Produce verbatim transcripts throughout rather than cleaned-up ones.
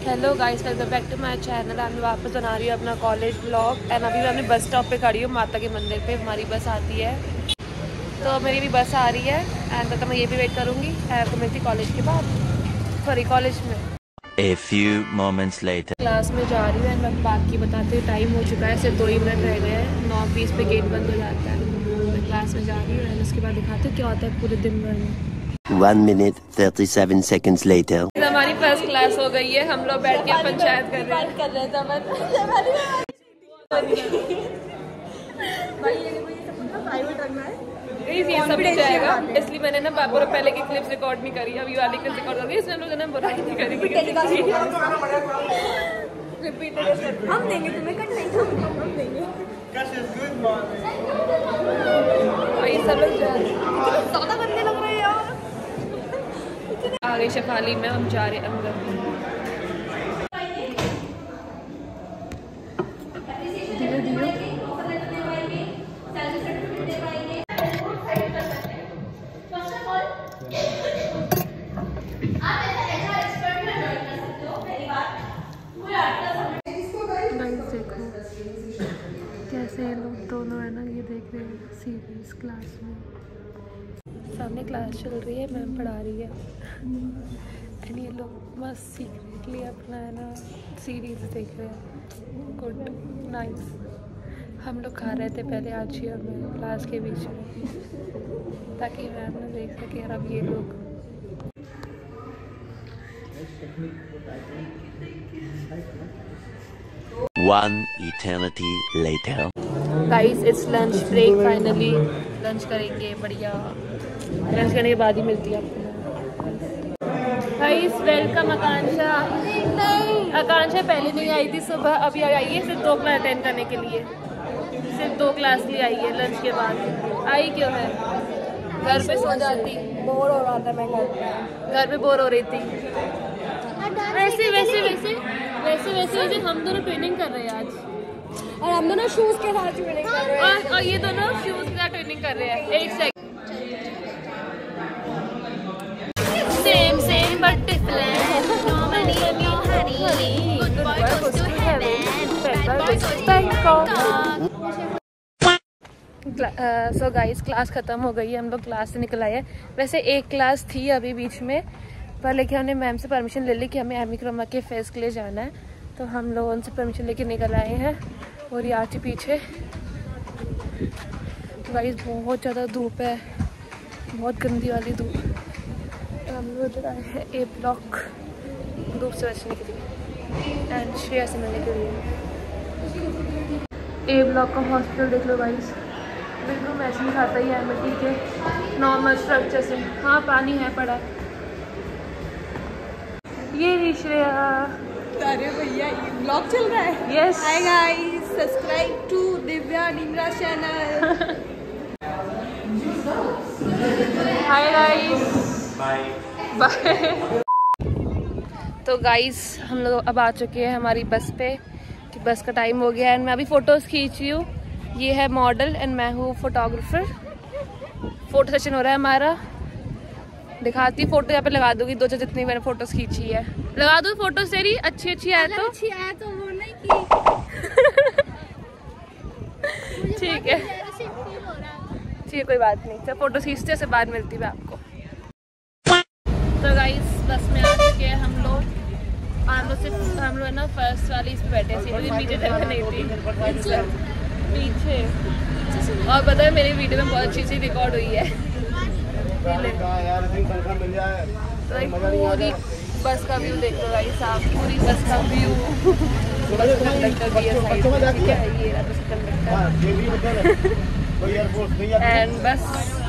Hello guys, welcome back to my channel. मैं वापस बना रही हूँ अपना कॉलेज ब्लॉग एंड अभी मैं अपने बस स्टॉप पे खड़ी हूँ। माता के मंदिर पे हमारी बस आती है, तो मेरी भी बस आ रही है एंड तो मैं ये भी वेट करूँगी। तो मिलती कॉलेज के बाद, सॉरी कॉलेज में। A few moments later. Class में जा रही हूँ एंड मैं बाकी बताते हुए टाइम हो चुका है, सिर्फ दो ही मिनट रह गए हैं। नौ बीस पे गेट बंद हो जाता है। मैं क्लास में जा रही हूँ एंड उसके बाद दिखाती हूँ क्या होता है पूरे दिन भर में। One minute thirty-seven seconds later. हमारी फर्स्ट क्लास हो गई है, हम लोग बैठ के पंचायत कर रहे हैं। कर रहे थे भाई ये सब प्राइवेट रखना है, ये सब भी जाएगा। इसलिए मैंने ना पापा पहले की क्लिप्स रिकॉर्ड नहीं करी, अभी वाली क्लिप्स रिकॉर्ड करी। इसमें हम लोग ना बुराई नहीं करी। हम देंगे तुम्हें कट नहीं, हम देंगे भाई। सब लोग ज्यादा गंदे लग रहे हैं यार। आगे शेफाली में हम जा रहे हैं अंदर। धीरे धीरे देखो कैसे ये लोग दोनों है ना, ये देख रहे हैं सीरीज क्लास में। सामने क्लास चल रही है, मैम पढ़ा रही है एंड ये लोग मस्त सीक्रेटली अपना है ना सीरीज देख रहे हैं। Good nice. हम लोग खा रहे थे पहले आज ही में क्लास के बीच में, ताकि मैम ना देख सके। और अब ये लोग One eternity later. Guys it's lunch break. Finally lunch करेंगे, बढ़िया। लंच करने के बाद ही मिलती है आपको। Guys welcome Akanksha. नहीं, आकांक्षा पहले नहीं आई थी सुबह, अभी आई है सिर्फ दो क्लास अटेंड करने के लिए। सिर्फ दो क्लास लिए आई है लंच के बाद। आई क्यों है? घर पे सो जाती, बोर हो रहा था मैं घर पे। घर पे बोर हो रही थी। वैसे वैसे वैसे वैसे वैसे वैसे हम दोनों ट्रेनिंग कर रहे हैं आज, और हम दोनों शूज के साथ ट्रेनिंग कर रहे हैं। और, और ये दोनों शूज के साथ ट्रेनिंग कर रहे हैं। एक second. Same same but different. No money no hurry, good boy goes to heaven, bad boy goes to Bangkok. So guys class ख़त्म हो गई है, हम लोग क्लास से निकल आए हैं। वैसे एक क्लास थी अभी बीच में, पर लेकिन हमने मैम से परमिशन ले ली कि हमें एमी क्रोमा के फेस के लिए जाना है, तो हम लोग उनसे परमिशन लेके निकल आए हैं। और ये आती पीछे। तो गाइस बहुत ज़्यादा धूप है, बहुत गंदी वाली धूप। तो हम लोग उधर आए हैं ए ब्लॉक धूप से बचने के लिए एंड श्रेया से मिलने के लिए। ए ब्लॉक का हॉस्पिटल देख लो गाइस, बिल्कुल मैच नहीं खाता ही है मिट्टी के नॉर्मल स्ट्रक्चर से। हाँ पानी है पड़ा। ये रिश्रेया। अरे भैया ये ब्लॉग चल रहा है। Yes. Hi guys, subscribe to Divya Nimra channel. Hi guys, bye bye. तो गाइस हम लोग अब आ चुके हैं हमारी बस पे, कि बस का टाइम हो गया एंड मैं अभी फ़ोटोज़ खींच रही हूँ। ये है मॉडल एंड मैं हूँ फोटोग्राफर। फ़ोटो सेशन हो रहा है हमारा। दिखाती फोटो यहाँ पे लगा दूंगी, दो चार जितनी मैंने फोटोज खींची है लगा दूँ। फोटोज तेरी अच्छी अच्छी आए तो अच्छी आए तो वो नहीं की। ठीक है ठीक है, कोई बात नहीं। तो फोटोज खींचते से बाद मिलती है आपको। तो गाइस बस में आ चुके हैं हम लोग। हम लोग सिर्फ हम लोग ना फर्स्ट वाली इस पे बैठे थे, पीछे जगह नहीं थी पीछे। और पता है मेरी वीडियो में बहुत अच्छी सी रिकॉर्ड हुई है। तो पूरी बस का व्यू देख लो गाइस आप, पूरी बस का व्यू। कंडक्टर भी है साइड में, ठीक है ये रहा बस कंडक्टर एंड बस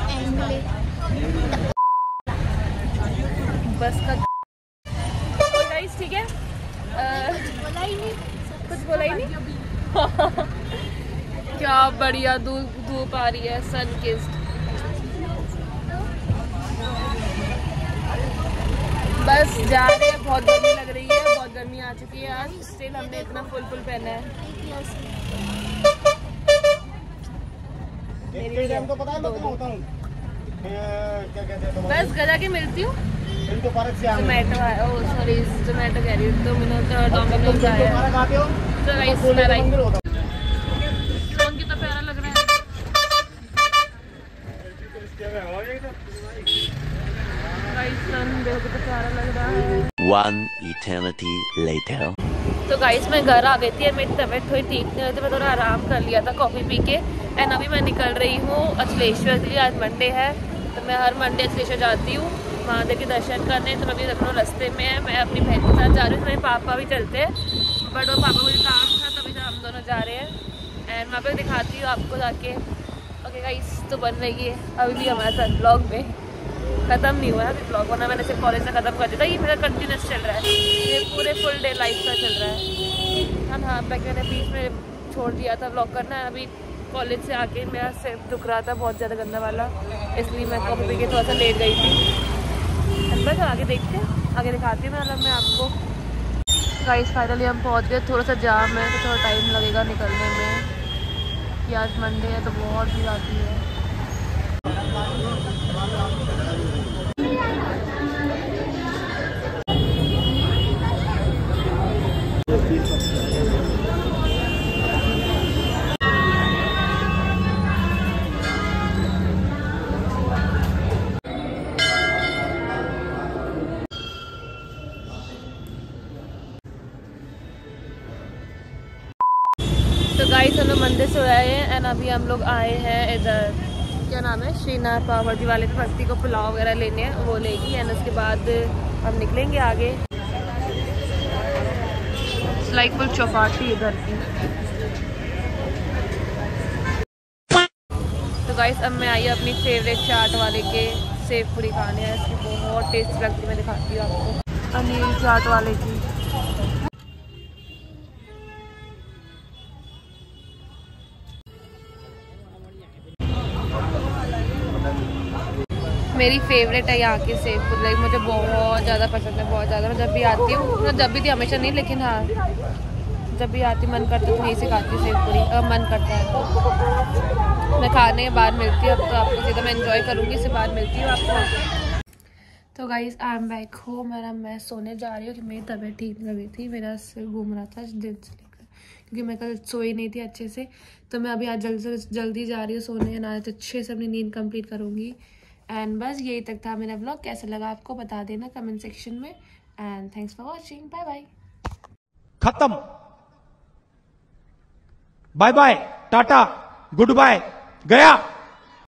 बस का गाइस। ठीक है, बोला ही नहीं, कुछ बोला ही नहीं। क्या बढ़िया धूप धूप आ रही है, सन किस्ड। बस जा रहे हैं, बहुत गर्मी लग रही है, बहुत गर्मी आ चुकी है आज। स्टिल हमने इतना फुल फुल पहना है। मेरी तो पता है, मैं बताता हूं। बस गजा के मिलती हूँ। जोमेटो आया, ओ सॉरी जोमेटो कह रही हूँ, तो मैंने तो डोमिनोज आया। तो गाइस मैं लाइक ड्रोन कितना प्यारा लग रहा है। गाइस सन देखो कितना प्यारा लग रहा है। One eternity later. तो गाइस मैं घर आ गई थी, मेरी तबीयत थोड़ी ठीक नहीं हुई थी, मैं थोड़ा आराम कर लिया था कॉफ़ी पी के। एंड अभी मैं निकल रही हूँ अचलेश्वर के लिए। आज मंडे है तो मैं हर मंडे अचलेश्वर जाती हूँ महादेव के दर्शन करने। तो मैं अभी लखनऊ रास्ते में है, मैं अपनी बहन के साथ जा रही हूँ। तो मेरे पापा भी चलते हैं बट वो पापा मुझे काम था तभी हम दोनों जा रहे हैं। एंड वहाँ पर दिखाती हूँ आपको जाके। ओके गाइस तो बन रही है अभी भी हमारे साथ ब्लॉग में, ख़त्म नहीं हुआ है अभी ब्लॉग, वरना मैंने सिर्फ कॉलेज से ख़त्म कर दिया था। ये मेरा कंटिन्यूस चल रहा है, ये पूरे फुल डे लाइफ का चल रहा है। हम हाँ बैक मैंने बीच में छोड़ दिया था ब्लॉग करना। अभी कॉलेज से आके मेरा सिर दुख रहा था बहुत ज़्यादा गंदा वाला, इसलिए मैं कॉफ़ी पी के थोड़ा सा लेट गई थी। बस आगे देखते हैं, आगे दिखाती हूँ मतलब मैं आपको। गाइस फाइनली हम पहुँच गए। थोड़ा सा जाम है तो थोड़ा टाइम लगेगा निकलने में, कि आज मंडे है तो बहुत भीड़ आती है। तो गाइस हम लोग मंदिर से आए हैं एंड अभी हम लोग आए हैं इधर, क्या नाम है, श्रीनाथ पावर्टी वाले पे भक्ति को पुलाव वगैरह लेने हैं, वो लेगी। एंड उसके बाद हम निकलेंगे आगे। लाइक फुल चौपाटी इधर की। तो गाइस अब मैं आई अपनी फेवरेट चाट वाले के सेव पूरी खाने हैं। इसकी बहुत टेस्टी लगती है, मैं दिखाती हूँ आपको अनिल चाट वाले की। मेरी फेवरेट है यहाँ की सेव पूरी, लाइक मुझे बहुत ज़्यादा पसंद है, बहुत ज़्यादा। मैं जब भी आती हूँ, मतलब जब भी थी हमेशा नहीं, लेकिन हाँ जब भी आती मन करता तो यहीं से खाती हूँ सेव पूरी। अब मन करता है तो मैं खाने के बाद मिलती हूँ। अब तो आपको सीधा मैं एंजॉय करूँगी, इससे बाद मिलती हूँ आपको। तो guys I am back home और मैं सोने जा रही हूँ कि मेरी तबीयत ठीक नहीं लगी थी, मेरा सिर घूम रहा था दिन से लेकर, क्योंकि मैं कल सोई नहीं थी अच्छे से। तो मैं अभी आज जल्दी से जल्दी जा रही हूँ सोने, ना तो अच्छे से अपनी नींद कंप्लीट करूँगी। एंड बस यही तक था मेरा ब्लॉग। कैसा लगा आपको बता देना कमेंट सेक्शन में। And thanks for watching, bye bye. खत्म, bye bye, tata, good bye, गया।